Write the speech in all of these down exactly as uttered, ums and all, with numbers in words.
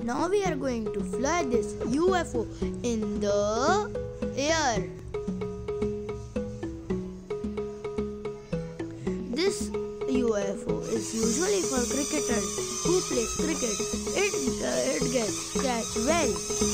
Now we are going to fly this U F O in the air. This U F O is usually for cricketers who play cricket. It, uh, it gets catch well.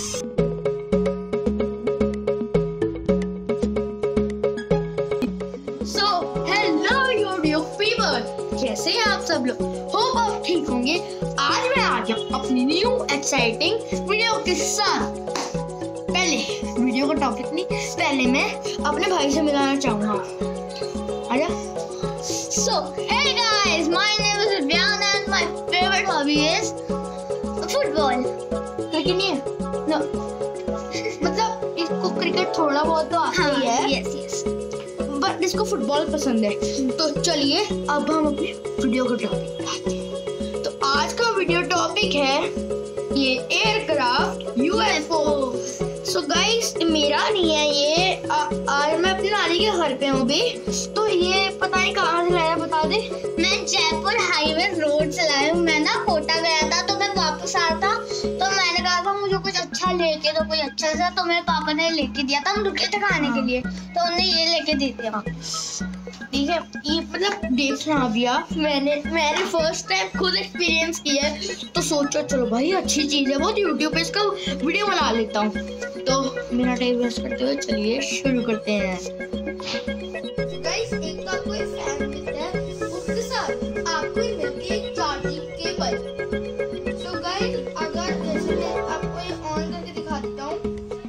So, hello YouTube viewers, कैसे हैं आप सब लोग? Hope आप ठीक होंगे। आज मैं आ गया अपनी न्यू एक्साइटिंग वीडियो के साथ। पहले वीडियो का टॉपिक नहीं, पहले मैं अपने भाई से मिलाना चाहूँगा। आजा। So, hey guys, my name is Arnav and my favorite hobby is football. है कि नहीं है? No. मतलब इसको क्रिकेट थोड़ा बहुत तो आता ही है। Yes, yes. बट इसको फुटबॉल पसंद है। तो चलिए अब हम अपने वीडियो का टॉपिक बताते हैं। तो आज का वीडियो टॉपिक है ये aircraft U F O. So guys, मेरा नहीं है ये, आ, आज मैं अपनी नानी के घर पे हूँ अभी। तो ये पता नहीं कहाँ से लाया, बता दे। मैं जयपुर हाईवे रोड से लाई हूँ। मैं ना कोटा गया था तो मैं वापस आ रहा था, तो मैंने कहा था मुझे कुछ अच्छा लेके दो, कोई अच्छा सा। तो मेरे पापा ने लेके दिया था, हम रुके थे खाने के लिए, तो उन्होंने ये लेके दे दिया। ठीक है, ये मतलब देखना अभी आप, मैंने मैंने फर्स्ट टाइम खुद एक्सपीरियंस किया है। तो सोचो चलो भाई अच्छी चीज़ है बहुत, यूट्यूब पे इसका वीडियो बना लेता हूँ। तो बिना टाइम वेस्ट करते हुए चलिए शुरू करते हैं। गाइस, एक तो आपको एक फैन मिलता है, उसके साथ आपको मिलती है एक चार्जिंग केबल। सो गाइस, अगर जैसे मैं आपको ये ऑन करके दिखा देता हूँ,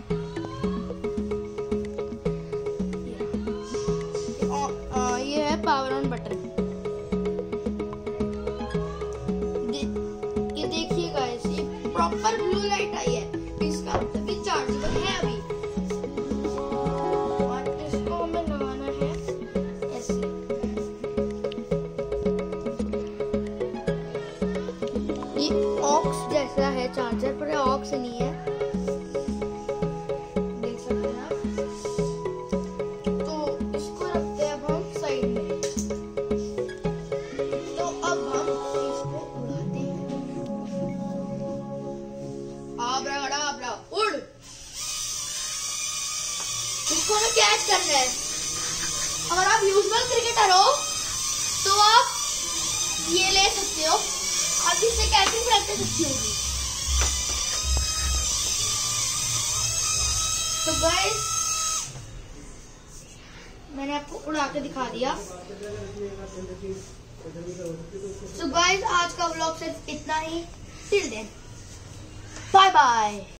ये है पावर ऑन बटन। ये देखिए गाइस, ये प्रॉपर ब्लू लाइट आई है, इसका मतलब ये चार्जेबल है अभी। और इसको हमें लगाना है ऐसे। ये ऑक्स जैसा है चार्जर, पर ऑक्स नहीं है, देख सकते हैं आप। तो इसको रखते हैं अब हम साइड में। तो अब हम इसको उड़ाते हैं। आबरा गड़ा आबरा उड़। इसको हमें कैच करना है। अगर आप यूजुअल क्रिकेटर हो तो आप ये ले सकते हो, आप इससे कैचिंग प्रैक्टिस अच्छी होगी। तो गाइस, मैंने आपको उड़ा के दिखा दिया। तो गाइस, आज का व्लॉग सिर्फ इतना ही। Till then, bye bye.